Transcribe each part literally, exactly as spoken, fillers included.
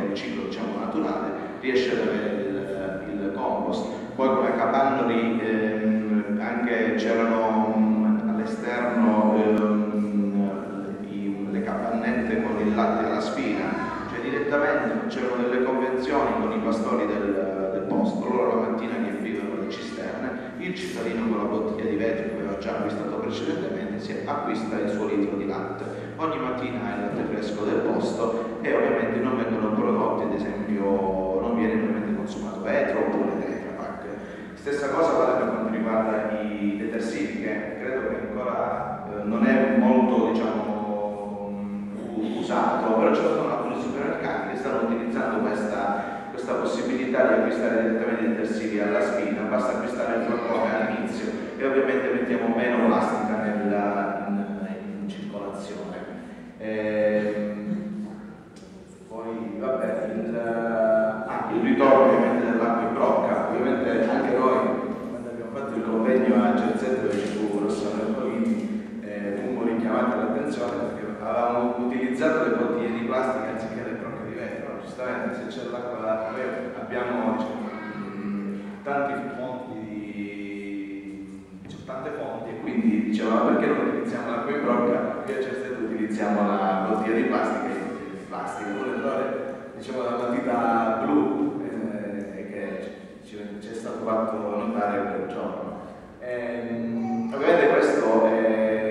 il ciclo diciamo, naturale, riesce ad avere il, il compost. Poi come capannoli ehm, anche c'erano all'esterno ehm, le capannette con il latte alla spina, cioè direttamente c'erano delle convenzioni con i pastori del, del posto, loro la mattina riempivano le cisterne, il cittadino con la bottiglia di vetro che aveva già acquistato precedentemente si acquista il suo litro di latte, ogni mattina ha il latte fresco del posto e ovviamente non vengono prodotti, ad esempio non viene ovviamente consumato vetro oppure Tetra Pak. Stessa cosa vale per quanto riguarda i detersivi, che credo che ancora eh, non è molto diciamo, usato, però ci sono alcuni supermercati che stanno utilizzando questa questa possibilità di acquistare direttamente i detersivi alla spina, basta acquistare il flacone all'inizio e ovviamente mettiamo meno plastica nella, in, in circolazione. E, poi vabbè, il, ah, il ritorno ovviamente dell'acqua in brocca, ovviamente anche noi quando abbiamo fatto il convegno a Gerzetto dove ci fu Rossano Ercolini eh, fummo richiamati l'attenzione perché avevamo utilizzato le bottiglie di plastica anziché le brocche di vetro. Giustamente se c'è l'acqua abbiamo diciamo, tanti fonti di, diciamo, tante fonti e quindi dicevamo perché non utilizziamo l'acqua in brocca, qui a Cerzeto utilizziamo la bottiglia di plastica e di plastica, con l'errore diciamo la matita blu eh, che ci è stato fatto notare quel giorno. Ehm, ovviamente questo è,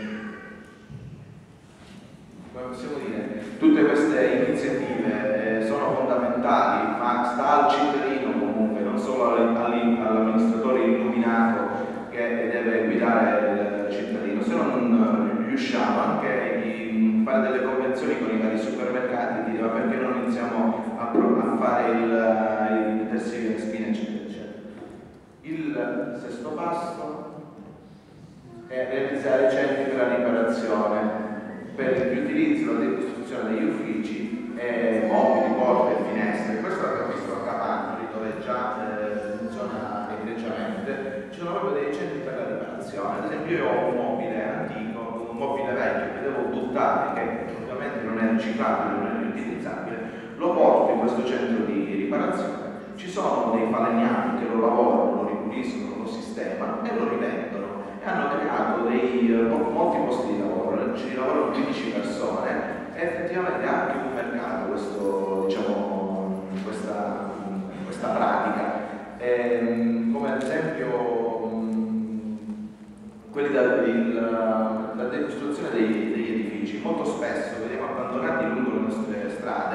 come possiamo dire, tutte queste iniziative eh, sono fondamentali, ma sta al cittadino comunque, non solo all'amministratore illuminato che deve guidare il cittadino. Se non riusciamo anche a fare delle convenzioni con i vari supermercati e dire ma perché non iniziamo a, a fare il, i detersivi alle spine eccetera eccetera. Il sesto passo è realizzare centri per la riparazione per il riutilizzo e la ricostruzione degli uffici, eh, mobili, porte e finestre. Questo l'abbiamo visto a Capannoli, dove già eh, funziona egregiamente. Ci sono proprio dei centri per la riparazione. Ad esempio io ho un mobile antico, un mobile vecchio che devo buttare, che ovviamente non è riciclabile, non è riutilizzabile, lo porto in questo centro di riparazione. Ci sono dei falegnami che lo lavorano, lo ripuliscono, lo sistemano e lo rivendono. E hanno creato dei, molti posti di lavoro, ci lavorano quindici persone e effettivamente ha anche un mercato questo, diciamo, questa, questa pratica. E, come ad esempio quelli da, il, la decostruzione dei, degli edifici. Molto spesso vediamo abbandonati lungo le nostre strade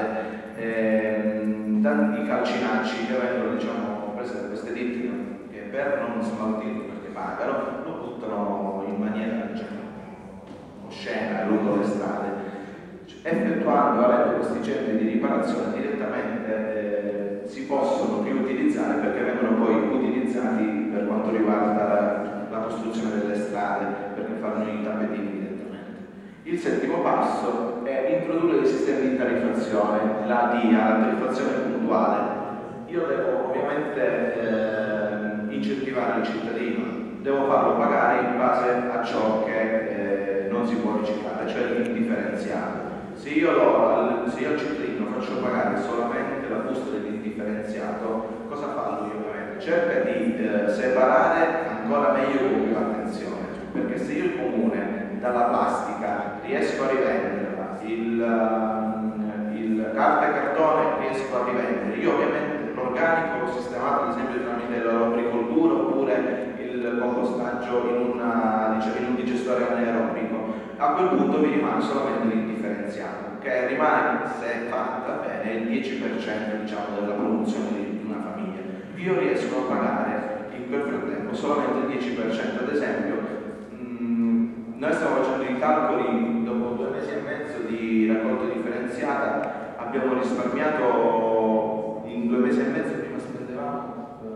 eh, tanti calcinacci che vengono diciamo, prese da queste ditte che per non smaltirli perché pagano lo buttano in maniera diciamo, oscena lungo le strade. Effettuando avendo questi centri di riparazione direttamente eh, si possono riutilizzare perché vengono poi utilizzati per quanto riguarda la, la costruzione delle strade, perché fanno i tappetini direttamente. Il settimo passo è introdurre dei sistemi di tariffazione, la D I A, la tariffazione puntuale. Io devo ovviamente eh, incentivare il cittadino, devo farlo pagare in base a ciò che eh, non si può riciclare, cioè l'indifferenziato. Se io, lo, se io al cittadino faccio pagare solamente la busta dell'indifferenziato, cosa fa lui ovviamente? Cerca di eh, separare ancora meglio con più attenzione, perché se io il comune dalla plastica riesco a rivenderla, il, il carta e cartone riesco a rivendere, io ovviamente l'organico l'ho sistemato ad esempio tramite la lombricoltura oppure il compostaggio in, una, diciamo, in un digestore anaerobico, a quel punto mi rimane solamente l'indifferenziato, che rimane, se è fatta bene, il dieci per cento diciamo, della produzione di una famiglia. Io riesco a pagare in quel frattempo solamente il dieci per cento, ad esempio mh, noi stiamo facendo i calcoli dopo due mesi e mezzo di raccolta differenziata, abbiamo risparmiato in due mesi e mezzo, prima spendevamo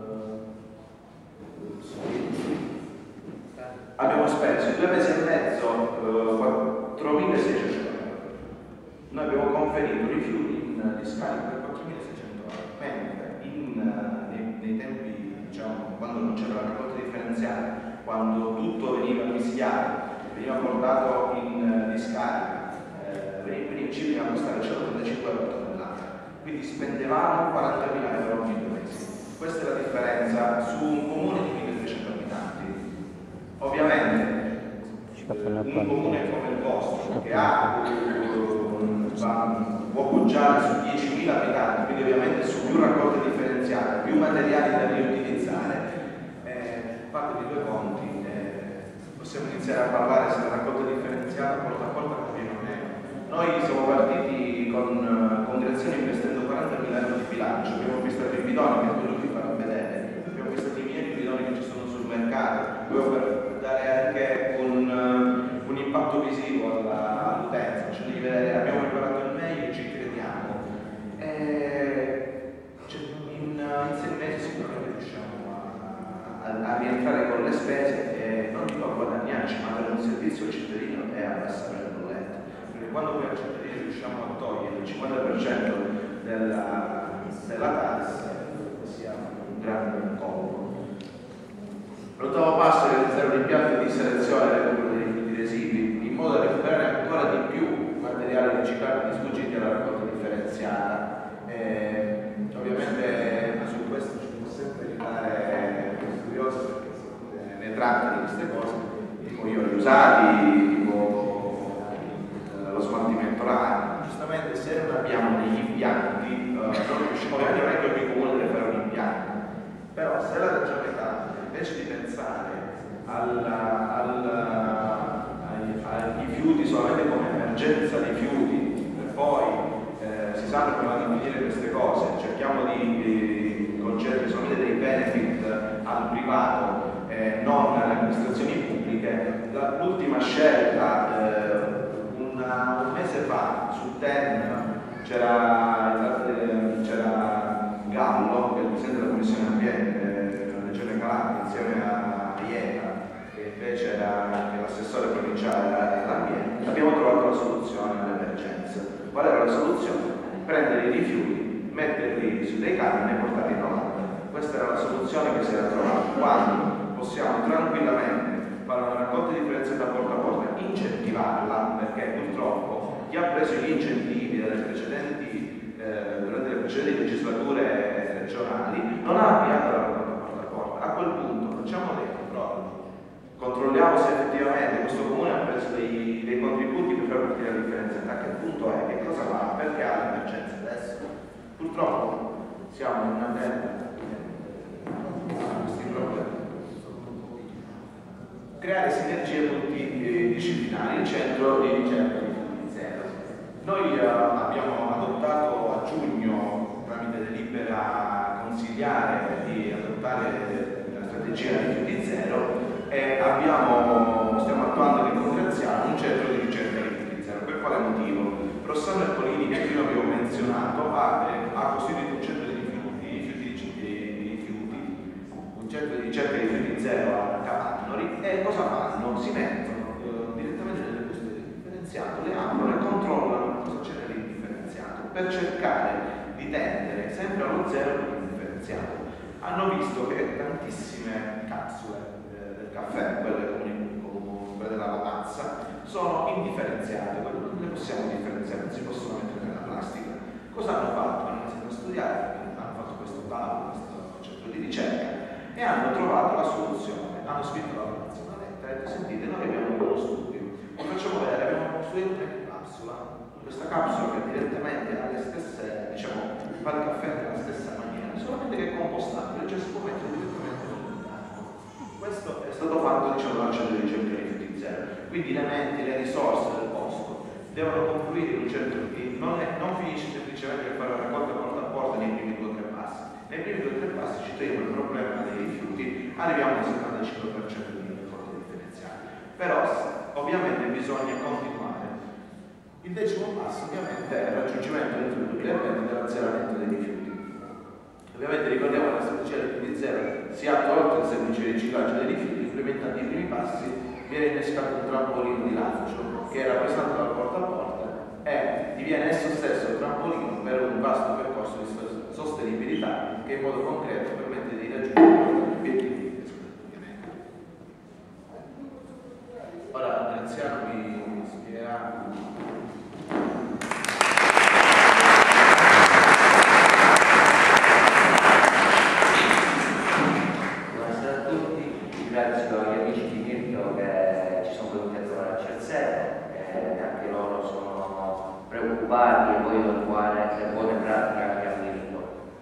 abbiamo speso in due mesi e mezzo uh, quattromilaseicento euro. Noi abbiamo conferito rifiuti in discarica per quattromilaseicento euro, mentre in, uh, nei, nei tempi, diciamo, quando non c'era la raccolta differenziata, quando tutto veniva mischiato, veniva portato in uh, discarica, eh, veniva, ci veniva a costare centotrentacinque euro per tonnellata. quindi spendevamo quarantamila euro ogni due mesi. Questa è la differenza su un comune di milletrecento abitanti. Ovviamente un comune come il vostro che ha, può poggiare su diecimila abitanti, quindi ovviamente su più raccolte differenziate, più materiali da riutilizzare, eh, fate di due conti, eh, possiamo iniziare a parlare se la raccolta differenziata porta a porta conviene o meno. Noi siamo partiti con congregazioni investendo quarantamila euro di bilancio, abbiamo acquistato i bidoni che quello vi farò vedere, abbiamo acquistato i miei bidoni che ci sono sul mercato, per dare anche un, un impatto visivo all'utenza, cioè di vedere abbiamo preparato il meglio e ci crediamo. E, cioè, in, in sei mesi sicuramente riusciamo a, a, a rientrare con le spese e non dico a guadagnarci, ma dare un servizio al cittadino e abbassare le bollette. Perché quando poi al cittadino riusciamo a togliere il cinquanta per cento della, della tassa, siamo un grande colpo. L'ottavo passo è realizzare un impianto di selezione e recupero dei rifiuti residui in modo da recuperare ancora di più materiali riciclabili sfuggiti alla raccolta differenziata. E, ovviamente su questo ci può sempre aiutare curioso perché ne tratta di queste cose, tipo io li usati, tipo lo smaltimento là. Giustamente se non abbiamo degli impianti, eh, non riusciamo a vedere che ogni comune deve fare un impianto, però se la regione Italia invece di pensare alla, alla, ai, ai rifiuti solamente come emergenza dei rifiuti, per poi eh, si sanno come vanno a finire queste cose, cerchiamo di, di concedere solamente dei benefit al privato, eh, non alle amministrazioni pubbliche. L'ultima scelta, eh, una, un mese fa su Ten c'era Gallo, che è il presidente della Commissione Ambiente insieme a Iena, che invece era l'assessore provinciale dell'ambiente, abbiamo trovato la soluzione all'emergenza. Qual era la soluzione? Prendere i rifiuti, metterli su dei camion e portarli in Olanda. Questa era la soluzione che si era trovata. Quando possiamo tranquillamente fare una raccolta differenziata porta a porta, incentivarla, perché purtroppo chi ha preso gli incentivi dalle precedenti, eh, durante le precedenti legislature regionali non ha avviato la raccolta. A quel punto facciamo dei controlli, controlliamo se effettivamente questo comune ha preso dei, dei contributi per far partire la differenza. A che punto è? Che cosa fa? Perché ha l'emergenza adesso? Purtroppo siamo in una terra questi problemi. Creare sinergie multidisciplinari, il centro di ricerca di Rifiuti Zero. Noi eh, abbiamo adottato a giugno, tramite delibera consigliare, di adottare la strategia Rifiuti Zero e abbiamo, stiamo attuando in Congraziano un centro di ricerca di Rifiuti Zero. Per quale motivo? Rossano Ercolini, che prima avevo menzionato, ha, ha costituito un centro di rifiuti, rifiuti, di rifiuti, un centro di ricerca di Rifiuti Zero a Cavannori. E cosa fanno? Si mettono eh, direttamente nelle buste di differenziato, le aprono e controllano cosa c'è nell'indifferenziato per cercare di tendere sempre allo zero per l'indifferenziato. Hanno visto che tantissime capsule eh, del caffè, quelle comuni, quelle della lavazza, sono indifferenziate, quelle non le possiamo differenziare, non si possono mettere nella plastica. Cosa hanno fatto? Hanno iniziato a studiare, hanno fatto questo tavolo, questo centro di ricerca e hanno trovato la soluzione. Hanno scritto la lavorazione una lettera e detto: sentite, noi abbiamo uno studio, vi facciamo vedere, abbiamo costruito una capsula, questa capsula che direttamente ha le stesse, diciamo, fa il caffè nella stessa maniera, solamente che è compostabile, cioè si può mettere direttamente nell'acqua. Questo è stato fatto, diciamo, dal centro di ricerca di Rifiuti Zero. Quindi le menti, le risorse del posto devono confluire in un centro di... non, è, non finisce semplicemente per fare la raccolta porta a porta nei primi due o tre passi. Nei primi due o tre passi ci togliamo il problema dei rifiuti, arriviamo al settantacinque per cento di raccolta differenziale. Però ovviamente bisogna continuare. Il decimo passo ovviamente è il raggiungimento entro il duemilaventi dell'azzeramento dei rifiuti. Ovviamente ricordiamo che la strategia del Rifiuti Zero si attua oltre il semplice riciclaggio dei rifiuti, implementando i primi passi, viene innescato un trampolino di lancio che è rappresentato dal porta a porta e diviene esso stesso il trampolino per un vasto percorso di sostenibilità che in modo concreto permette di raggiungere gli obiettivi. Ora Graziano vi spiegherà. le buone pratiche anche a Milano.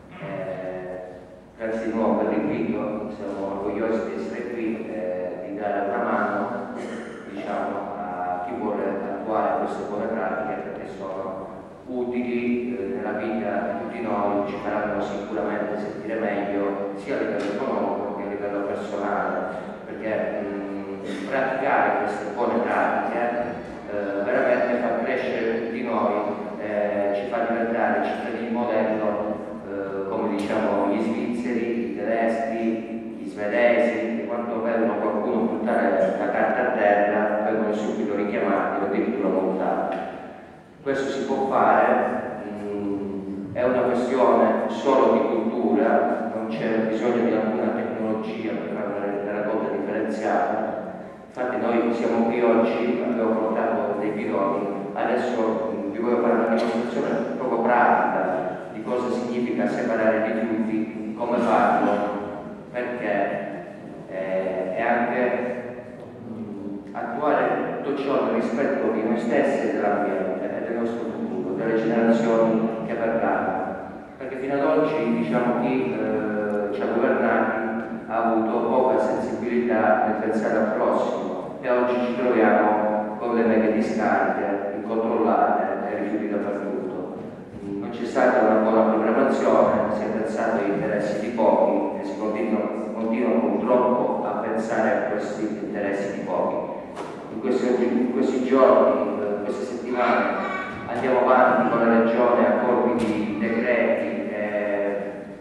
Eh, grazie di nuovo per l'invito, siamo orgogliosi di essere qui e di dare una mano, diciamo, a chi vuole attuare queste buone pratiche, perché sono utili eh, nella vita di tutti noi, ci faranno sicuramente sentire meglio sia a livello economico che a livello personale, perché mh, praticare queste buone pratiche eh, veramente fa crescere tutti noi, eh, ci fa diventare cittadini modello eh, come diciamo gli svizzeri, i tedeschi, gli svedesi, che quando vedono qualcuno buttare la carta a terra vengono subito richiamati o addirittura montati. Questo si può fare, mh, è una questione solo di cultura, non c'è bisogno di alcuna tecnologia per fare una raccolta differenziata. Infatti noi siamo qui oggi, abbiamo portato dei bidoni, adesso mh, vi voglio fare una dimostrazione proprio pratica di cosa significa separare i rifiuti, come farlo, perché eh, è anche mh, attuare tutto ciò nel rispetto di noi stessi e dell'ambiente e del nostro futuro, delle generazioni che verranno. Perché fino ad oggi, diciamo, chi eh, ci ha governati ha avuto poca sensibilità nel pensare al prossimo e oggi ci troviamo con le mega discariche incontrollate e rifiuti dappertutto. Non c'è stata una buona programmazione, si è pensato agli interessi di pochi e si continua, continua purtroppo a pensare a questi interessi di pochi. In questi, in questi giorni, in queste settimane, andiamo avanti con la Regione a colpi di decreti e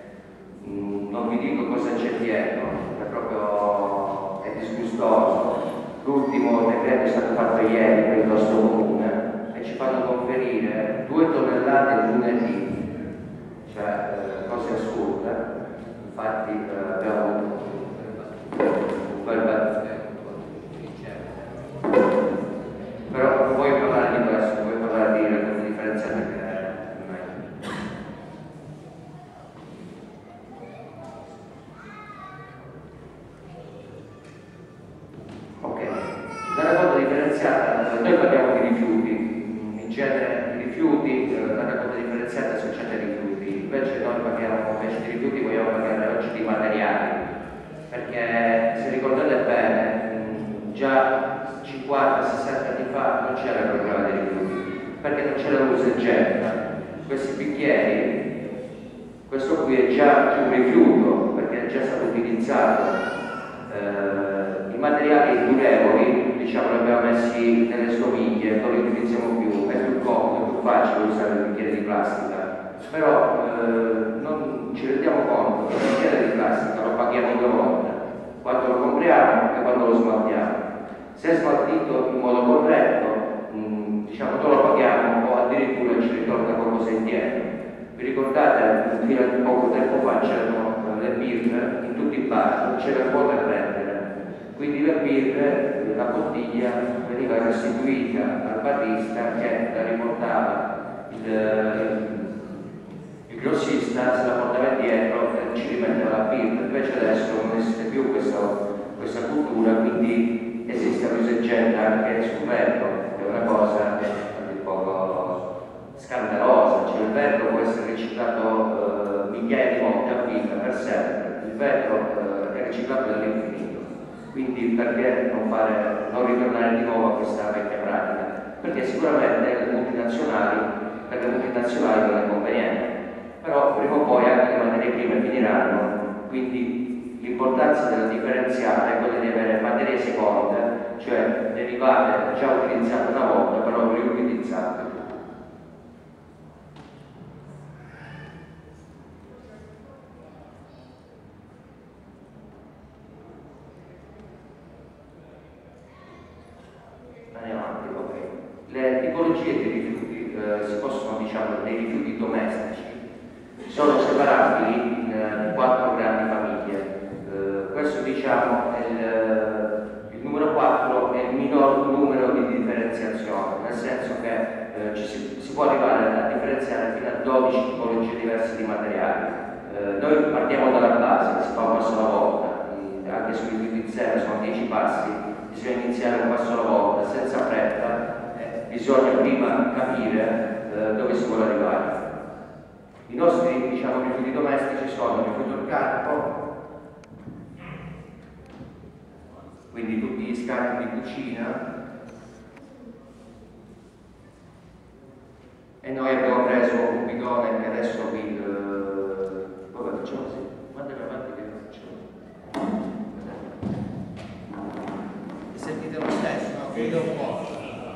mh, non vi dico cosa c'è dietro, è proprio è disgustoso. L'ultimo decreto è stato fatto ieri per il nostro comune e ci fanno conferire due tonnellate il lunedì, cioè eh, cose assurde. Infatti eh, abbiamo avuto un bel però non voglio parlare di questo, voglio parlare di raccolta differenziata che è meglio. Ok, la raccolta differenziata, noi parliamo di rifiuti, in genere di rifiuti, la raccolta differenziata è associata ai rifiuti, invece noi parliamo invece di rifiuti, vogliamo parlare oggi di materiali, perché se ricordate bene, già cinquanta sessanta anni fa non c'era il problema dei rifiuti, perché non c'era l'usa e getta. Questi bicchieri, questo qui è già un rifiuto, perché è già stato utilizzato. Eh, I materiali durevoli, diciamo, li abbiamo messi nelle stoviglie, non li utilizziamo più, è più comodo, è più facile usare il bicchiere di plastica. Però eh, non ci rendiamo conto che il bicchiere di plastica lo paghiamo due volte, quando lo compriamo e quando lo smaltiamo. Se è smaltito in modo corretto, mh, diciamo non lo paghiamo o addirittura ci ritorna qualcosa indietro. Vi ricordate, fino a poco tempo fa c'erano le birre in tutti i bar, non c'era il vuoto a prendere. Quindi le birre, la bottiglia veniva restituita al barista che la riportava il, il grossista, se la portava indietro e ci rimetteva la birra. Invece adesso non esiste più questo, questa cultura, quindi esiste l'usa e getta anche sul vetro, che è una cosa un poco scandalosa. Cioè, il vetro può essere riciclato eh, migliaia di volte a vita, per sempre. Il vetro eh, è riciclato dall'infinito. Quindi perché non, fare, non ritornare di nuovo a questa vecchia pratica? Perché sicuramente le multinazionali, per le multinazionali non è conveniente, però prima o poi anche le materie prime finiranno, quindi l'importanza della differenziata è quella di avere materie seconde, cioè derivate già utilizzate una volta però riutilizzate. Andiamo avanti, ok. Le tipologie di rifiuti eh, si possono, diciamo, dei rifiuti domestici sono separabili in, in quattro grandi famiglie. Uh, questo, diciamo, è il, il numero quattro è il minor numero di differenziazione, nel senso che uh, ci si, si può arrivare a differenziare fino a dodici tipologie diverse di materiali. Uh, noi partiamo dalla base, si fa un passo alla volta, uh, anche sui rifiuti zero sono dieci passi, bisogna iniziare un passo alla volta, senza fretta, eh, bisogna prima capire uh, dove si vuole arrivare. nostri, diciamo, rifiuti domestici sono rifiuto organico, quindi tutti gli scarti di cucina, e noi abbiamo preso un bidone che adesso vi eh, vabbè, facciamo così, guardate avanti che lo facciamo. E sentite lo stesso, no? Chiudo un po'.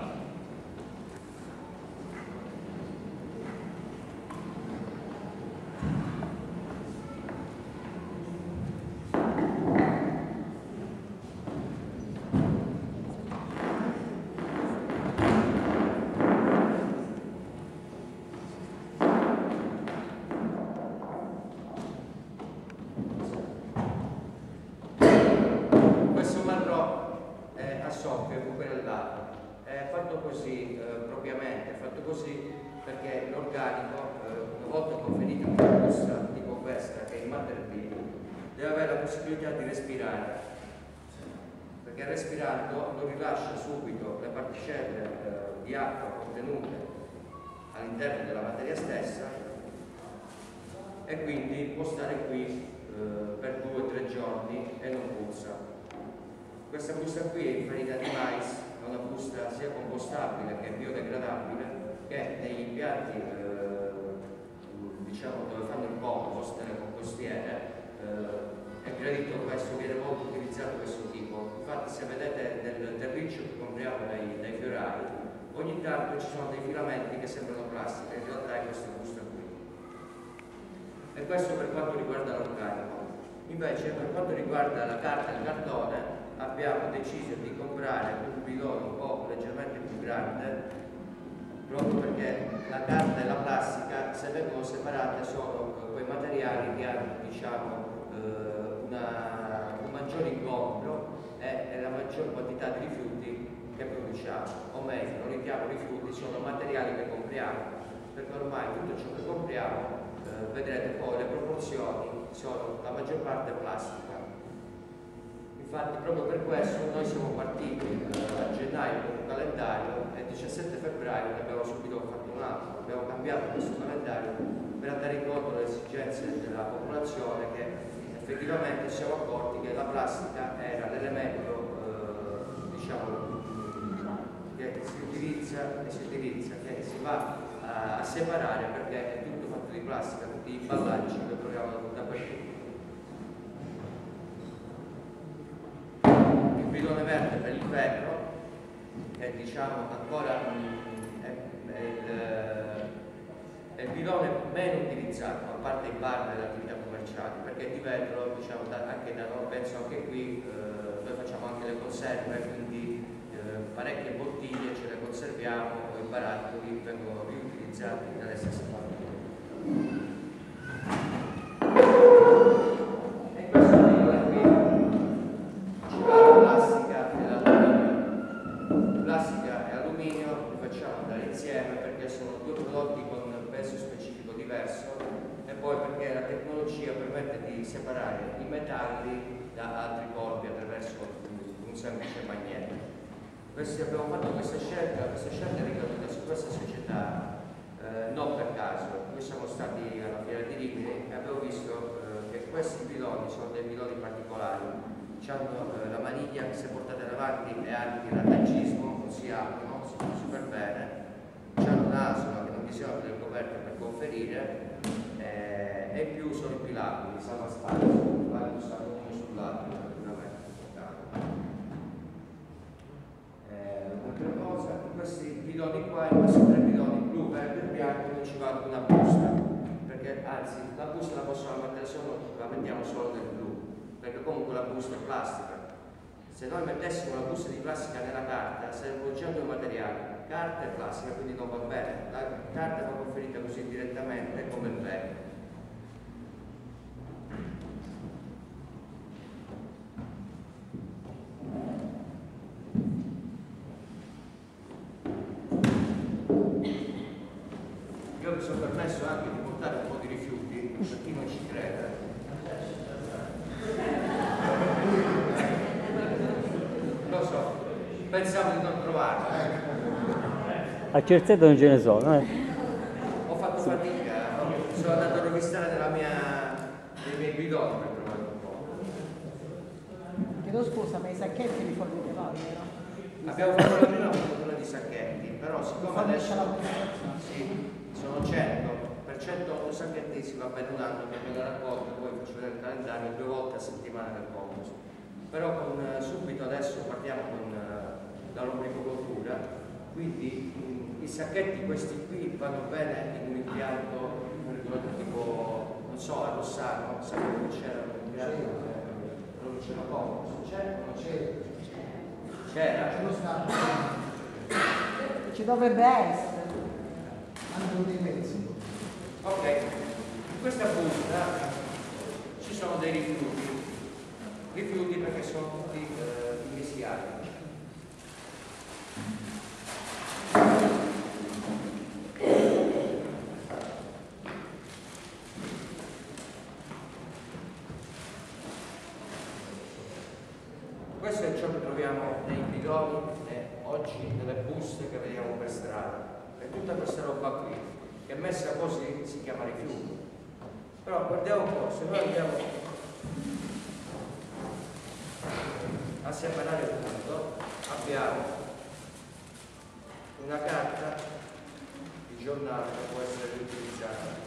Così eh, propriamente, è fatto così perché l'organico, eh, una volta conferito una busta tipo questa, che è in Matterby, deve avere la possibilità di respirare, perché respirando non rilascia subito le particelle eh, di acqua contenute all'interno della materia stessa e quindi può stare qui eh, per due o tre giorni e non puzza. Questa busta qui è in farina di mais, è una busta sia compostabile che biodegradabile, che negli impianti eh, diciamo dove fanno il compost, nelle compostiere, eh, è gradito questo, viene molto utilizzato questo tipo. Infatti se vedete nel terriccio che compriamo dai, dai fiorai, ogni tanto ci sono dei filamenti che sembrano plastica, in realtà è questa busta qui. E questo per quanto riguarda l'organico. Invece per quanto riguarda la carta e il cartone, abbiamo deciso di comprare un bidone un po' leggermente più grande, proprio perché la carta e la plastica, se vengono separate, sono quei materiali che hanno, diciamo, una, un maggiore incontro e, e la maggior quantità di rifiuti che produciamo, o meglio, non li chiamo rifiuti, sono materiali che compriamo, perché ormai tutto ciò che compriamo, eh, vedrete poi le proporzioni, sono la maggior parte plastica. Infatti proprio per questo noi siamo partiti eh, a gennaio con un calendario e il diciassette febbraio ne abbiamo subito fatto un altro, abbiamo cambiato questo calendario per andare incontro alle esigenze della popolazione, che effettivamente ci siamo accorti che la plastica era l'elemento eh, diciamo, che si utilizza e si utilizza, che si va a, a separare perché è tutto fatto di plastica, tutti gli imballaggi che troviamo dappertutto. Il bidone verde per il ferro, che diciamo ancora è, è, il, è il bidone meno utilizzato, a parte i bar delle attività commerciali, perché di vetro, diciamo, da, anche da noi, penso anche qui, eh, noi facciamo anche le conserve, quindi eh, parecchie bottiglie ce le conserviamo, i barattoli vengono riutilizzati dalle stesse famiglie. Separare i metalli da altri corpi attraverso un semplice magneto. Questi, abbiamo fatto questa scelta, questa scelta è ricaduta su questa società eh, non per caso. Noi siamo stati alla Fiera di Rimini e abbiamo visto eh, che questi bidoni sono dei bidoni particolari. Hanno eh, la maniglia che se portate davanti è anti-rattaggismo, non si aprono, si fanno super bene. Hanno un'asola che non bisogna più le coperte per conferire. E in più sono impilabili, stanno a spazio, vanno stanno uno sull'altro praticamente. Eh, un'altra cosa, in questi bidoni qua, in questi tre bidoni blu, verde e bianco non ci va una busta, perché anzi la busta la possiamo mettere solo, la mettiamo solo nel blu, perché comunque la busta è plastica. Se noi mettessimo la busta di plastica nella carta, sarebbero già due materiali, carta e plastica, quindi non va bene. La carta va conferita così direttamente come il vetro. Io mi sono permesso anche di portare un po' di rifiuti, per chi non ci crede. Lo so, pensavo di non trovarlo. Eh. A Cerzeto non ce ne sono, eh. Ho fatto fatica. sono andato a rovistare nella mia, nei miei bidoni per trovare un po'. Chiedo scusa, ma i sacchetti li fornite voi, vero? Abbiamo fatto la prima fornitura di sacchetti, però siccome adesso la sì, sono cento, per centootto sacchetti si va bene un anno che me la raccolgo, poi faccio vedere il calendario due volte a settimana nel compito. Però con, subito adesso partiamo con uh, la lombricocoltura, quindi um, i sacchetti questi qui vanno bene in un impianto tipo, non so, a Rossano, sapevo che c'era un impianto, non ce l'ho poco, c'è o non c'è? C'era? Ci dovrebbe essere. Anche dei mezzi. Ok, in questa busta ci sono dei rifiuti, rifiuti perché sono tutti eh, immeschiati. Questo è ciò che troviamo nei bidoni e oggi nelle buste che vediamo per strada. E tutta questa roba qui, che messa così si chiama rifiuto. Però guardiamo un po', se noi andiamo a separare tutto, abbiamo una carta di giornale che può essere riutilizzata.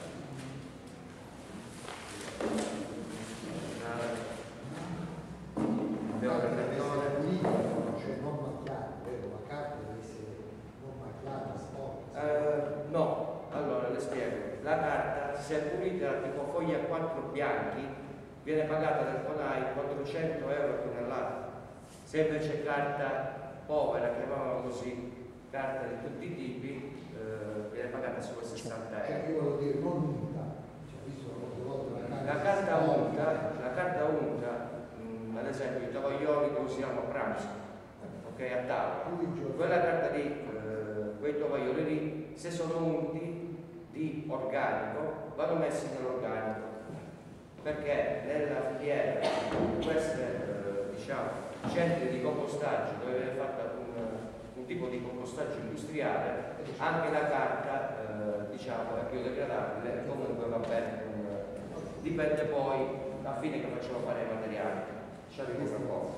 Abbiamo il cartone. Cioè non macchiato, vero? La carta deve essere non macchiata, sporca. Eh, no, allora le spiego. La carta, se è pulita tipo foglia a quattro bianchi, viene pagata dal CONAI quattrocento euro a tonnellata. Se invece carta povera, chiamavano così, carta di tutti i tipi, eh, viene pagata solo sessanta euro. Cioè io volevo dire non unta, cioè visto molte volte la carta. La carta unta, la carta unta, mh, ad esempio i tovaglioli che usiamo a pranzo, ok, a tavola, quella carta lì, eh, quei tovaglioli lì, se sono unti di organico, vanno messi nell'organico, perché nella filiera questi eh, diciamo, centri di compostaggio dove viene fatto un, un tipo di compostaggio industriale, anche la carta eh, diciamo, è biodegradabile e comunque va bene, con, dipende poi alla fine che facciamo fare i materiali. Ci arrivo tra poco.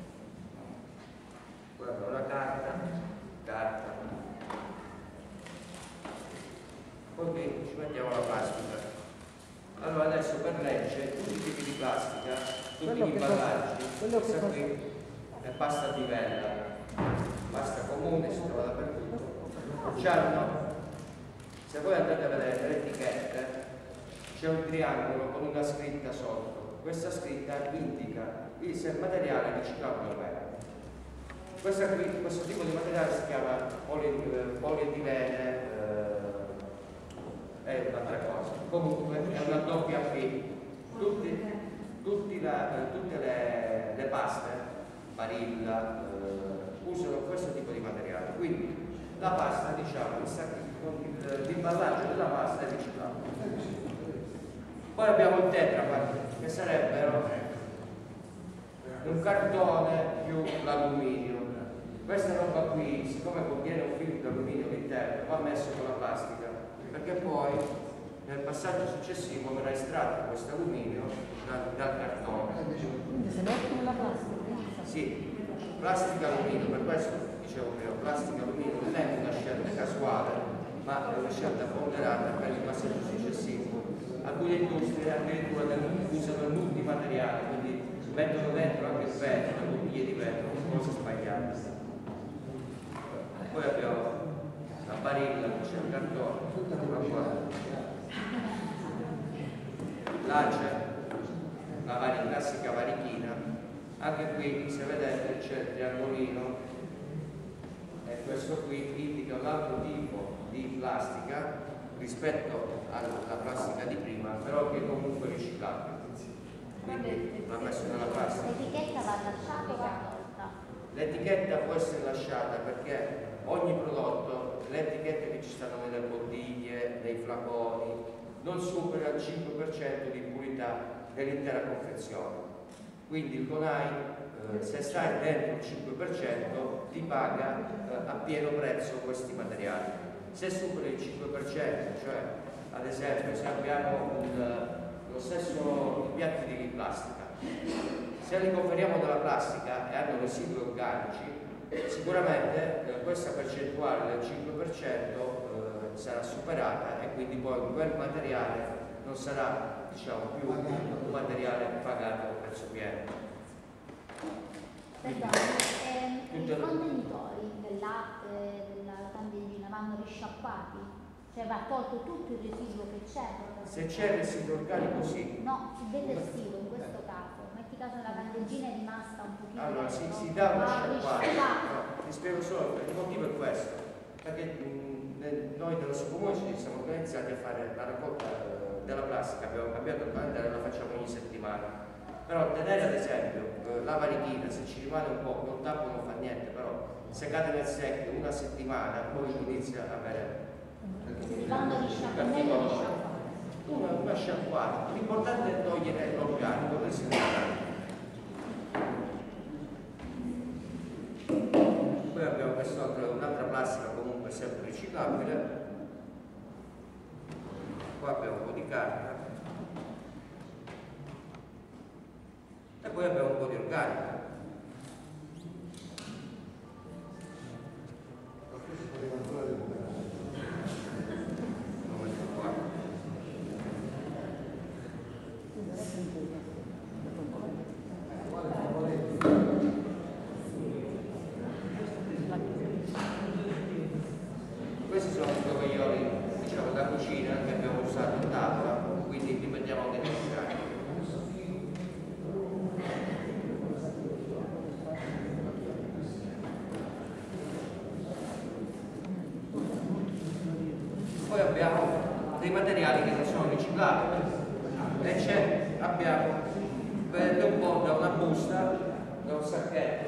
Guarda, la carta, carta. Poi qui ci mettiamo la plastica. Allora adesso per legge tutti i tipi di plastica, tutti Quello gli che imballaggi, quello che questa qui è pasta di vella, pasta comune, si trova dappertutto. C'hanno, se voi andate a vedere le etichette, c'è un triangolo con una scritta sotto. Questa scritta indica se il materiale è riciclabile o meno. Questa qui, questo tipo di materiale si chiama poli- polietilene eh, e un'altra cosa. Comunque è una doppia P. Tutti, tutti la, tutte le, le paste, Barilla, eh, usano questo tipo di materiale. Quindi la pasta, diciamo, l'imballaggio della pasta è riciclabile. Poi abbiamo il Tetrapack, che sarebbero un cartone più l'alluminio. Questa roba qui, siccome contiene un film di alluminio all'interno, va messo con la plastica, perché poi nel passaggio successivo verrà estratto questo alluminio dal, dal cartone. Quindi se metti nella plastica? Sì, plastica alluminio, per questo dicevo prima, plastica alluminio non è una scelta casuale, ma è una scelta ponderata per il passaggio successivo. Alcune industrie addirittura usano nudi materiali, quindi mettono dentro anche il vetro, le bottiglie di vetro, cose sbagliate. Poi abbiamo la barilla, c'è il cartone, là c'è la vari, classica varichina, anche qui se vedete c'è il triangolino e questo qui indica un altro tipo di plastica rispetto alla plastica di prima, però che è comunque riciclabile. Quindi va messo nella plastica. L'etichetta va lasciata o va tolta? L'etichetta può essere lasciata perché ogni prodotto, le etichette che ci stanno nelle bottiglie, nei flaconi, non supera il cinque per cento di impurità dell'intera confezione. Quindi il CONAI, eh, se stai dentro il cinque per cento, ti paga eh, a pieno prezzo questi materiali. Se superi il cinque per cento, cioè ad esempio, se abbiamo un, lo stesso piatti di plastica, se li conferiamo dalla plastica e hanno residui organici, sicuramente eh, questa percentuale del cinque per cento eh, sarà superata e quindi poi quel materiale non sarà, diciamo, più un materiale pagato a prezzo pieno. Perdone, ehm, i contenitori del latte, della candeggina vanno risciacquati? Cioè va tolto tutto il residuo che c'è? Se c'è il residuo organico sì. No, del residuo in questo caso. Metti caso la candeggina è rimasta un pochino. Allora si, dentro, si dà una va sciacquata. risciacquato. No, ti spiego solo, il motivo è questo. Perché mh, nel- noi dello Socomune ci siamo organizzati a fare la raccolta eh, della plastica, abbiamo cambiato il calendario e la facciamo ogni settimana. Però tenere ad esempio eh, la varichina, se ci rimane un po', non tappo non fa niente, però se cade nel secchio una settimana poi inizia a avere Vanno risciacquati, meglio risciacquati. una, una sciacquata. L'importante è togliere l'organico, il residuo organico. Poi abbiamo quest'altra, un'altra plastica comunque sempre riciclabile. Qua abbiamo un po' di carta. E poi abbiamo un po' di organico. Ma qui si poteva ancora recuperare. Lo metto qua. Quale favorevole? Questi sono i tovaglioli, diciamo, da cucina che abbiamo usato in tavola, quindi dipendiamo anche dai organico. Poi abbiamo dei materiali che non sono riciclabili e c'è, abbiamo, vedete un po' da una busta, da un sacchetto,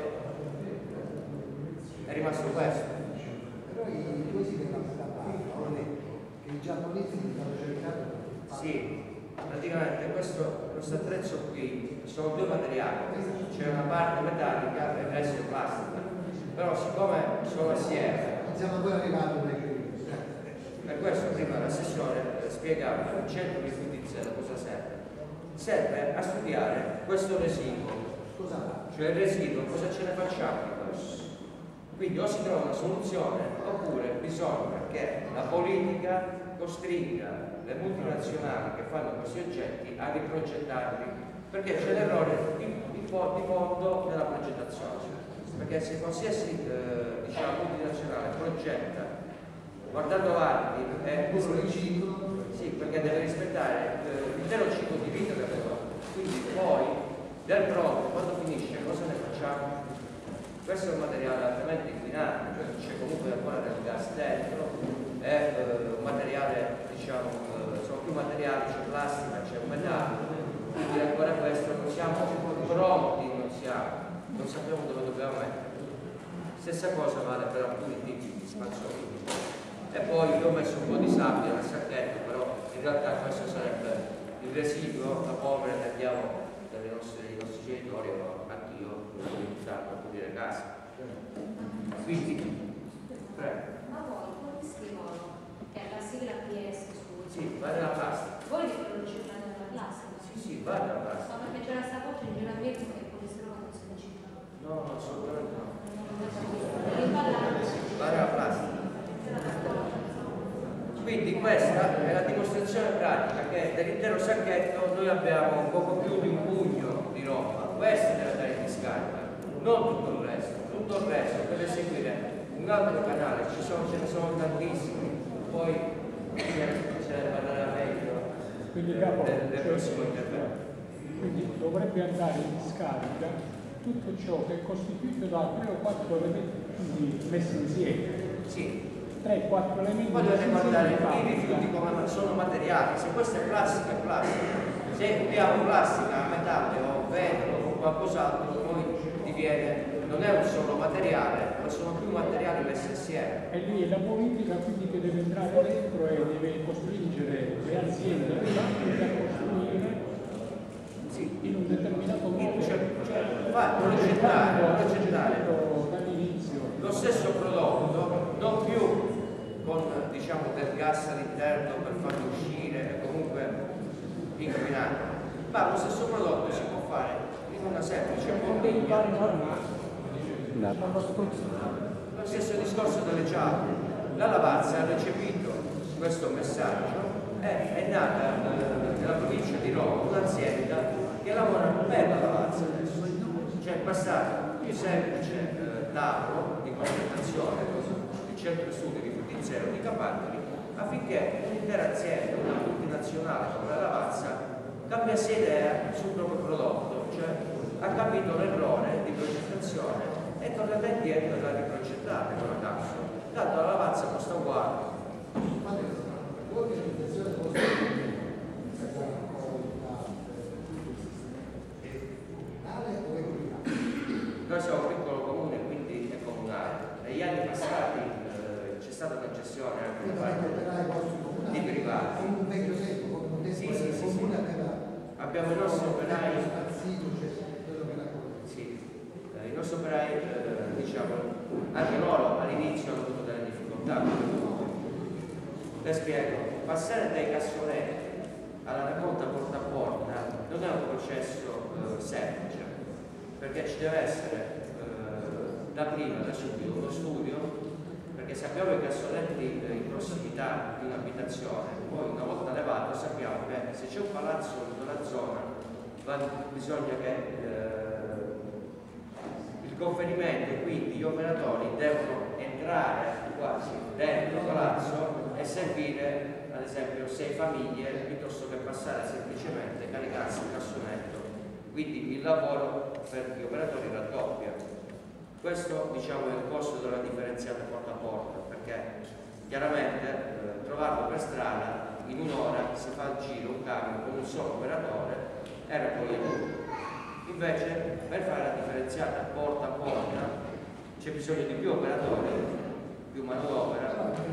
è rimasto questo. Però i due si devono adattare, ho letto che i giapponesi li stanno cercando. Sì, praticamente questo, questo attrezzo qui sono due materiali, c'è una parte metallica e il resto è plastica, però siccome sono assieme, Non siamo ancora arrivati alle crisi. per questo prima l'assessore spiegava che il centro di rifiuti zero cosa serve? Serve a studiare questo residuo, Scusa, cioè il residuo, cosa ce ne facciamo di questo? Quindi o si trova una soluzione oppure bisogna che la politica costringa le multinazionali che fanno questi oggetti a riprogettarli, perché c'è l'errore di, di, di fondo nella progettazione, perché se qualsiasi eh, diciamo, multinazionale progetta guardando avanti è puro riciclo, sì, perché deve rispettare eh, l'intero ciclo di vita del prodotto, quindi poi del prodotto quando finisce cosa ne facciamo? Questo è un materiale altamente inquinante, cioè c'è comunque ancora del gas dentro, è eh, un materiale, diciamo, eh, sono più materiali, c'è plastica, c'è un metallo, quindi ancora questo non siamo pronti, non siamo, non sappiamo dove dobbiamo mettere. Stessa cosa vale per alcuni tipi di spazzolini. E poi io ho messo un po' di sabbia nel sacchetto, però in realtà questo sarebbe il residuo, la polvere che abbiamo dai nostri, dai nostri genitori, o anch'io l'ho utilizzato per pulire casa. Quindi, prego. Ma voi come scrivono che la sigla P S su? Sì, va nella plastica. Voi li producete nella plastica? Sì, sì, va nella plastica. No, perché c'era sta voce in giro a Mirko che il polistrano non si decide. No, no, assolutamente no. Rimballare. Va nella plastica. Quindi questa è la dimostrazione pratica che dell'intero sacchetto noi abbiamo poco più di un pugno di roba. Questa deve andare in discarica, non tutto il resto. Tutto il resto deve seguire un altro canale, ci sono, ce ne sono tantissimi. Poi se ne parlerà meglio Quindi, capo, del, del cioè, prossimo intervento. quindi dovrebbe andare in discarica tutto ciò che è costituito da tre o quattro elementi messi insieme. Sì. tre quattro elementi Poi dovete messi guardare insieme. i rifiuti come sono materiali, se questa è plastica è plastica, se abbiamo plastica, metallo o vetro o qualcos'altro poi diviene, non è un solo materiale, ma sono più materiali messi insieme. E lì è la politica quindi che deve entrare dentro e deve costringere le aziende private a costruire Sì. in un determinato modo. Cioè, cioè, fa progettare, progettare dall'inizio. lo stesso prodotto, non più con diciamo del gas all'interno per farlo uscire ma lo stesso prodotto si può fare in una semplice bottiglia. Lo stesso discorso delle gialle. La Lavazza ha recepito questo messaggio e è nata eh, nella provincia di Roma un'azienda che lavora per la Lavazza adesso, cioè è passato più semplice eh, tavolo di concertazione con il centro studi di Frutti Zero di Capattoli, affinché un'intera azienda, una multinazionale come la Lavazza, cambiasse idea sul proprio prodotto, cioè ha capito l'errore di progettazione e tornata indietro e l'ha riprogettata con la capsula. Tanto la Lavazza costa uguale. Noi siamo un piccolo comune, quindi è comunale. Negli anni passati eh, c'è stata una gestione anche da parte di privati. Sì, sì, sì, sì. Abbiamo i nostri operai. Sì, eh, i nostri operai, eh, diciamo, anche loro all'inizio hanno avuto delle difficoltà. Le spiego, passare dai cassonetti alla raccolta porta a porta non è un processo eh, semplice, perché ci deve essere eh, da prima, da subito, uno studio, perché se abbiamo i cassonetti eh, in prossimità di un'abitazione, poi una volta levato sappiamo che se c'è un palazzo in quella zona va, bisogna che eh, il conferimento e quindi gli operatori devono entrare quasi dentro il palazzo e servire ad esempio sei famiglie piuttosto che passare semplicemente a caricarsi il cassonetto, quindi il lavoro per gli operatori raddoppia. Questo diciamo è il costo della differenziata porta a porta, perché chiaramente eh, trovarlo per strada in un'ora si fa il giro un camion con un solo operatore e raccoglie tutto. Invece per fare la differenziata porta a porta c'è bisogno di più operatori, più manodopera.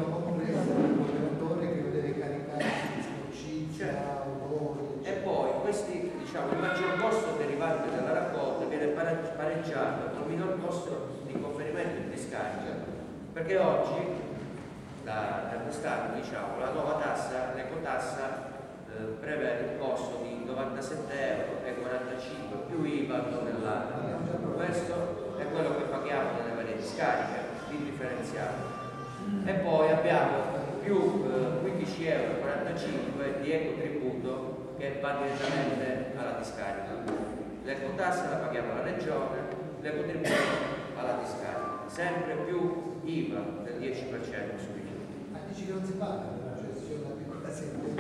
E poi questi, diciamo, il maggior costo derivante dalla raccolta viene pareggiato col minor costo di conferimento e discarica, perché oggi da, da quest'anno diciamo, la nuova tassa, l'ecotassa eh, prevede un costo di novantasette euro e quarantacinque più I V A al tonnellato. Questo è quello che paghiamo nelle varie discariche, indifferenziato. E poi abbiamo più eh, quindici euro e quarantacinque di ecotributo che va direttamente alla discarica. L'ecotassa la paghiamo alla regione, l'ecotributo alla discarica, sempre più I V A del dieci per cento sui rifiuti. Ma dici che non si parla della gestione della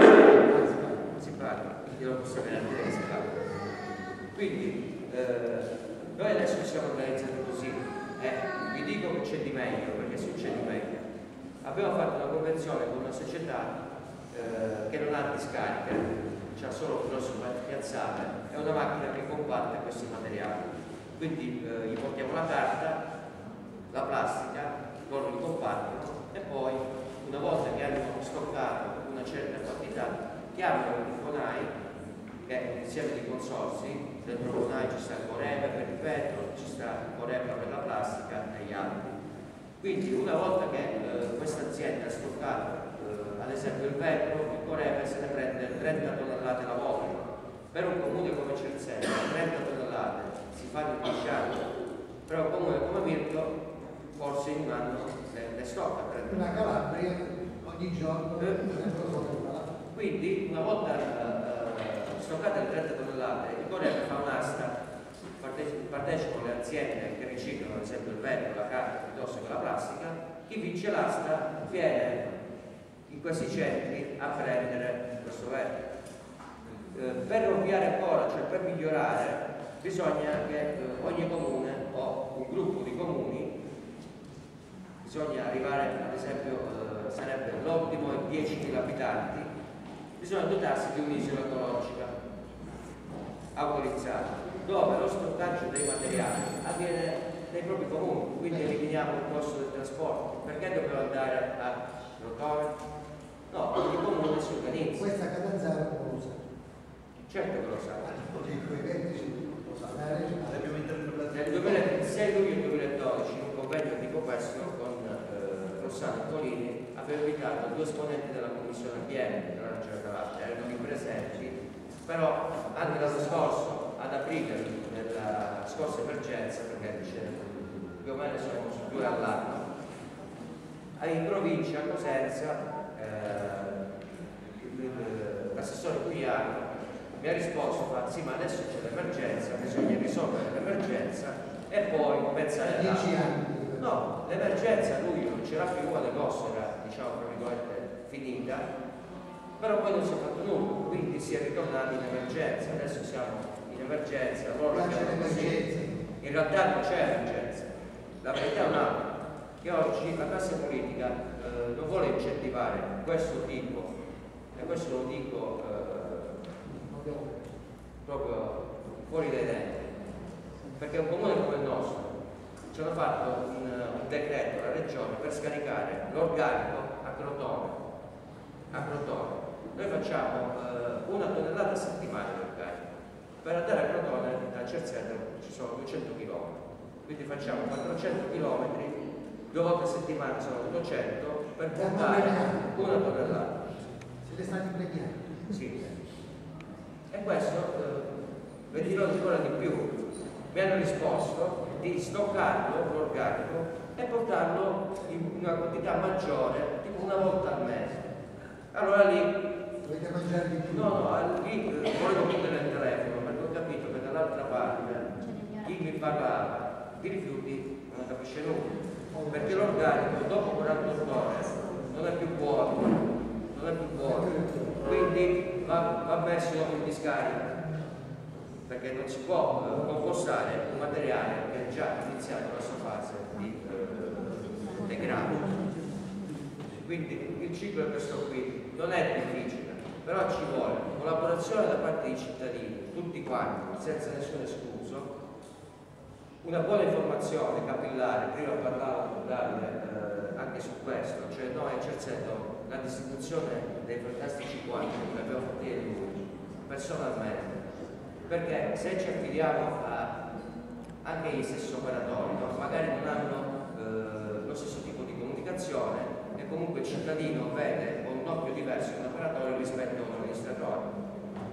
Non si parla, io non posso vedere che si parla. Quindi eh, noi adesso siamo organizzati così, eh, vi dico che c'è di meglio, perché succede di meglio. Abbiamo fatto una convenzione con una società eh, che non ha discariche, c'ha solo un grosso piazzale, è una macchina che compatte questi materiali. Quindi eh, gli portiamo la carta, la plastica, loro li compartono e poi una volta che hanno stoccato una certa quantità chiamano il FONAI, che è un insieme di consorzi. Dentro il FONAI ci sta il Corema per il vetro, ci sta il Corema per la plastica e gli altri. Quindi una volta che eh, questa azienda ha stoccato eh, ad esempio il vetro, il Corema se ne prende trenta tonnellate la volta. Per un comune come Cerzeto trenta tonnellate si fanno il pisciato, però un comune come Mirto forse in un anno le, le stocca trenta. Una Calabria ogni giorno eh, quindi una volta eh, stoccate le trenta tonnellate il Corema fa un'asta, partecipano le aziende che riciclano ad esempio il vetro, la carta piuttosto che la plastica. Chi vince l'asta viene in questi centri a prendere questo vetro. Eh, per ovviare ancora, cioè per migliorare, bisogna che eh, ogni comune o un gruppo di comuni, bisogna arrivare ad esempio, eh, sarebbe l'ottimo in diecimila abitanti, bisogna dotarsi di un'isola ecologica autorizzata, dove lo stoccaggio dei materiali avviene nei propri comuni, quindi eliminiamo il costo del trasporto. Perché dobbiamo andare a Rotone? No, ogni comune si organizza. Questa Catanzaro non lo sa. Certo che lo sa. Nel duemilasei luglio duemiladodici, in un convegno tipo questo con eh, Rossano Antolini, avevo invitato due esponenti della Commissione Ambiente della Regione Calabria, erano lì presenti però anche l'anno scorso, ad aprile della scorsa emergenza, perché più o meno siamo su due all'anno, in provincia a Cosenza eh, l'assessore Pugliano mi ha risposto, fa sì, ma adesso c'è l'emergenza, bisogna risolvere l'emergenza e poi pensare a dieci anni. no, l'emergenza lui non c'era più, adesso era, diciamo, tra virgolette, finita, però poi non si è fatto nulla, quindi si è ritornati in emergenza, adesso siamo in emergenza, loro C'è abbiamo così. l'emergenza. In realtà non c'è emergenza, la verità è un'altra, che oggi la classe politica eh, non vuole incentivare questo tipo, e questo lo dico eh, proprio fuori dai denti, perché un comune come il nostro ci hanno fatto un, un decreto alla regione per scaricare l'organico a Crotone, a Crotone. Noi facciamo eh, una tonnellata a settimana di organico, per andare a Crotone da Cerzeto ci sono duecento chilometri, quindi facciamo quattrocento chilometri, due volte a settimana sono ottocento per portare una tonnellata. Siete stati premiati? Sì. E questo eh, vi dirò ancora di più. Mi hanno risposto di stoccarlo l'organico e portarlo in una quantità maggiore, tipo una volta al mese. Allora lì Dovete mangiare di più? no, no, lì eh, volevo prendere il telefono perché ho capito che dall'altra parte chi mi parlava di rifiuti non capisce nulla, perché l'organico dopo quarantotto ore non è più buono, non è più buono, quindi va, va messo in discarica, perché non si può eh, compostare un materiale che è già iniziato la sua fase di eh, degrado. Quindi il ciclo è questo qui, non è difficile, però ci vuole collaborazione da parte dei cittadini, tutti quanti, senza nessuno escluso, una buona informazione capillare. Prima parlavo Davide eh, anche su questo, cioè noi a Cerzeto la distribuzione dei fantastici quadri l'abbiamo fatta lui personalmente, perché se ci affidiamo a anche gli stessi operatori, no? Magari non hanno eh, lo stesso tipo di comunicazione e comunque il cittadino vede con un occhio diverso un operatore rispetto a un amministratore.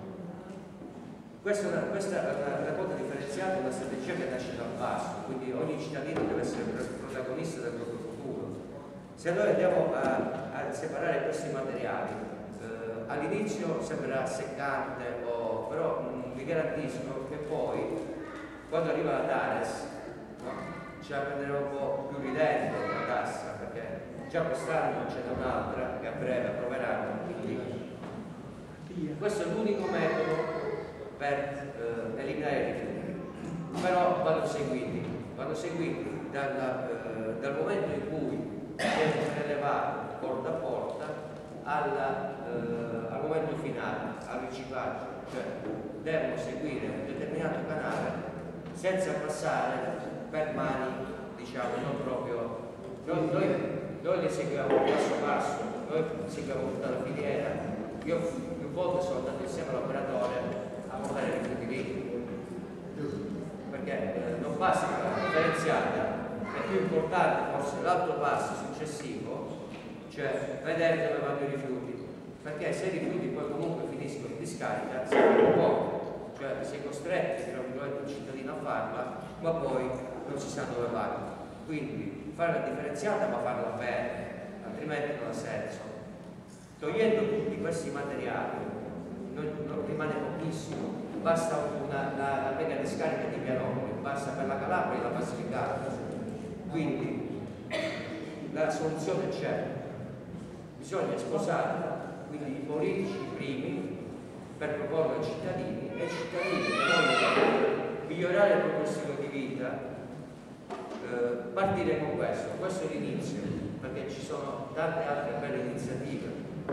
Questa è una, questa è una, una cosa differenziata, una strategia che nasce dal basso, quindi ogni cittadino deve essere protagonista del proprio futuro. Se noi andiamo a, a separare questi materiali, eh, all'inizio sembrerà seccante, o, però mh, vi garantisco che poi, quando arriva la TARES, no, ci la prenderà un po' più ridendo la tassa, perché già quest'anno ce n'è un'altra che a breve approveranno, quindi questo è l'unico metodo per eh, eliminare i rifiuti, però vanno seguiti, vanno seguiti dalla, eh, dal momento in cui viene prelevato porta a porta alla, eh, al momento finale, al riciclaggio, cioè devono seguire un determinato canale senza passare per mani, diciamo, non proprio. Noi, noi, noi le seguiamo passo passo, noi seguiamo tutta la filiera. Io più volte sono andato insieme all'operatore a portare i rifiuti lì, perché eh, non basta la differenziata, è più importante forse l'altro passo successivo, cioè vedere dove vanno i rifiuti, perché se i rifiuti poi comunque finiscono in discarica si fanno poco, cioè si è costretti tra virgolette il cittadino a farla, ma poi non si sa dove vanno. Quindi fare la differenziata ma farla bene, altrimenti non ha senso. Togliendo tutti questi materiali non, non rimane pochissimo, basta una, la, la mega discarica di Pianopoli, basta per la Calabria e la Basilicata. Quindi la soluzione c'è, bisogna sposare quindi i politici primi per proporre ai cittadini, e i cittadini che vogliono migliorare il proprio stile di vita, eh, partire con questo. Questo è l'inizio, perché ci sono tante altre belle iniziative,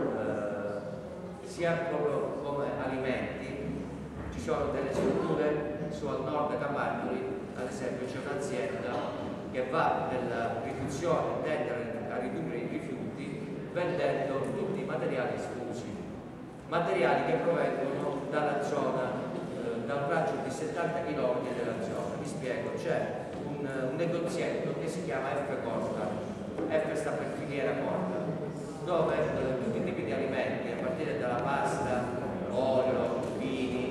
eh, sia proprio come alimenti, ci sono delle strutture su al nord Camargoli, ad esempio c'è un'azienda che va nella riduzione, tende a ridurre i rifiuti vendendo tutti i materiali sfusi, materiali che provengono dalla zona, eh, da un raggio di settanta chilometri della zona. Vi spiego, c'è un, un negozietto che si chiama F Corta, F sta per filiera corta, dove eh, tutti i tipi di alimenti, a partire dalla pasta, olio, vini,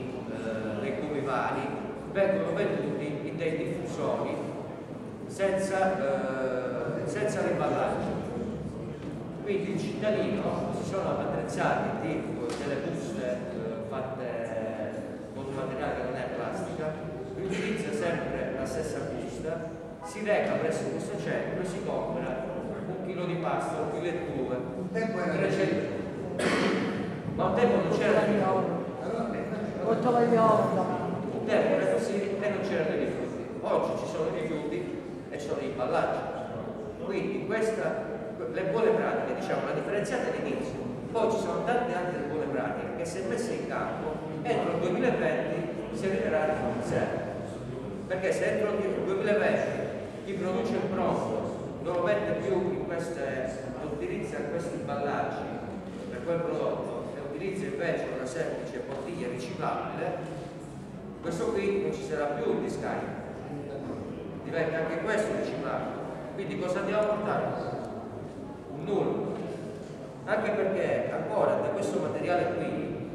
vengono venduti in dei diffusori senza, eh, senza l'imballaggio. Quindi il cittadino si sono attrezzati tipo delle buste eh, fatte con un materiale che non è plastica, utilizza sempre la stessa busta, si reca presso questo centro e si compra un chilo di pasta, un chilo e due, Un tempo era trecento. Ma un tempo non c'era più. otto milioni. Un tempo era così e non c'erano i rifiuti. Oggi ci sono i rifiuti e ci sono gli imballaggi. Quindi questa, le buone pratiche, diciamo, la differenziata all'inizio, poi ci sono tante altre buone pratiche che se messe in campo entro il duemilaventi si arriverà a zero. Perché se entro il duemilaventi chi produce il prodotto non lo mette più in queste, non utilizza questi imballaggi per quel prodotto e utilizza invece una semplice bottiglia riciclabile, questo qui non ci sarà più il discarico, diventa anche questo riciclabile. Quindi cosa andiamo a portare? Un nullo. Anche perché ancora da questo materiale qui,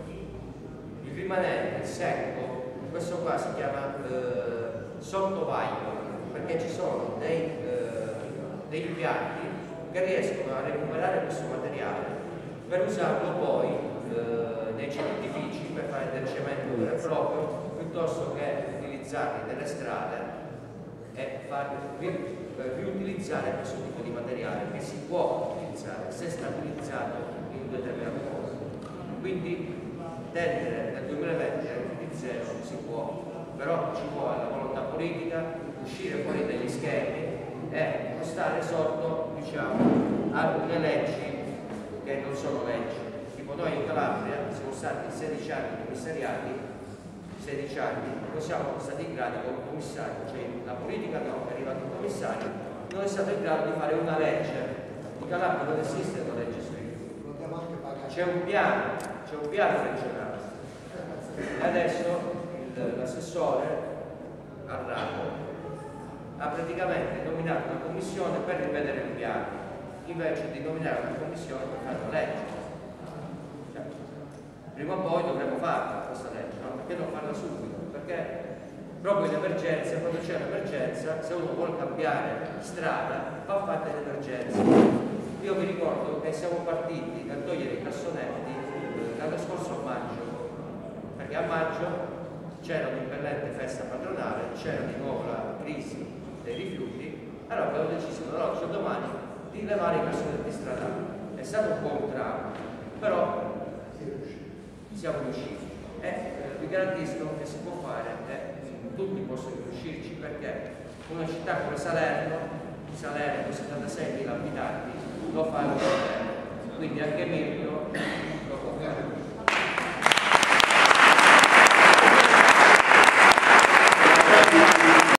il rimanente, il secco, questo qua si chiama eh, sottovaglio, perché ci sono dei, eh, dei piatti che riescono a recuperare questo materiale per usarlo poi eh, nei cementifici per fare del cemento vero e proprio, piuttosto che utilizzarli nelle strade e far ri riutilizzare questo tipo di materiale che si può utilizzare se stabilizzato in un determinato modo. Quindi tendere nel duemilaventi a rifiuti zero si può, però ci vuole la volontà politica, uscire fuori dagli schemi e non stare sotto, diciamo, a alcune leggi che non sono leggi. Tipo noi in Calabria siamo stati sedici anni commissariati, sedici anni, non siamo stati in grado con il commissario, cioè la politica no, è arrivato il commissario, non è stato in grado di fare una legge. In Calabria non esiste una legge sui rifiuti. C'è un piano, c'è un piano regionale. E adesso l'assessore Arrago ha praticamente nominato una commissione per rivedere il piano, invece di nominare una commissione per fare una legge. Cioè, prima o poi dovremo farla questa legge, no? Perché non farla subito? Perché proprio in emergenza, quando c'è un'emergenza, se uno vuole cambiare strada, va fatta in emergenza. Io vi ricordo che siamo partiti da togliere i cassonetti eh, l'anno scorso a maggio, perché a maggio c'era un'impellente festa patronale, c'era di nuovo la crisi dei rifiuti, allora abbiamo deciso dall'oggi al domani di levare i cassonetti stradali. È stato un po' un dramma, però siamo riusciti e eh, vi garantisco che si può fare e tutti possono riuscirci, perché una città come Salerno, Salerno con settantaseimila abitanti, lo fa, quindi anche Mirko